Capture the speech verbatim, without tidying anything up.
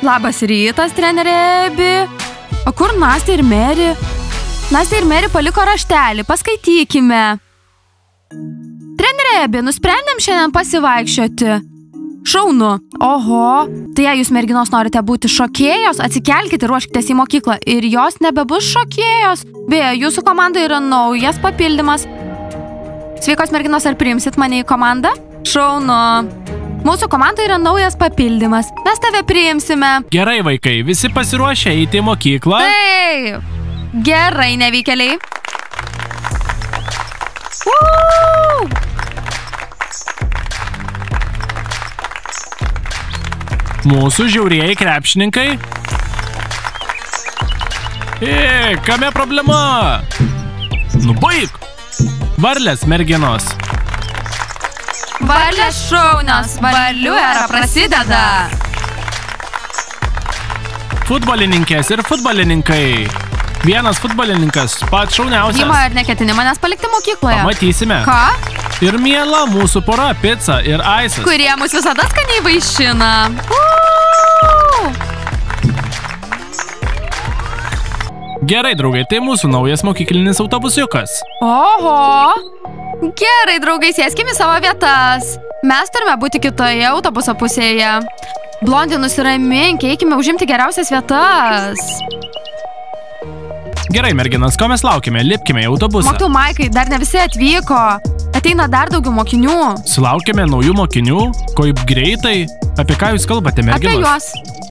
Labas rytas, trenerė Ebi. O kur Nastė ir Meri? Nastė ir Meri paliko raštelį, paskaitykime. Trenerė Ebi, nusprendėm šiandien pasivaikščioti. Šaunu. Oho, tai jei jūs merginos norite būti šokėjos, atsikelkite ir ruoškitės į mokyklą. Ir jos nebebus šokėjos. Beje, jūsų komandai yra naujas papildymas. Sveikos merginos, ar priimsit mane į komandą? Šaunu. Mūsų komandai yra naujas papildymas. Mes tave priimsime. Gerai, vaikai, visi pasiruošę eiti į mokyklą? Taip. Gerai, nevykėliai. Uuu! Mūsų žiaurieji krepšininkai? E, kame problema? Nubaik! Varlės, merginos. Varlės šaunios, varlių era prasideda. Futbolininkės ir futbolininkai. Vienas futbolininkas pats šauniausias. Dima, ar neketini manęs palikti mokykloje? Pamatysime. Ką? Ir miela mūsų pora pica ir aisas. Kurie mus visada skaniai vaišina. Uuu! Gerai, draugai, tai mūsų naujas mokyklinis autobusiukas. Oho! Gerai, draugai, sėskime į savo vietas. Mes turime būti kitoje autobuso pusėje. Blondė, nusiramink, eikime užimti geriausias vietas. Gerai, merginas, ko mes laukime? Lipkime į autobusą. Mokytojau Maikai, dar ne visi atvyko. Ateina dar daugiau mokinių. Sulaukėme naujų mokinių? Kaip greitai? Apie ką jūs kalbate, merginos? Apie juos.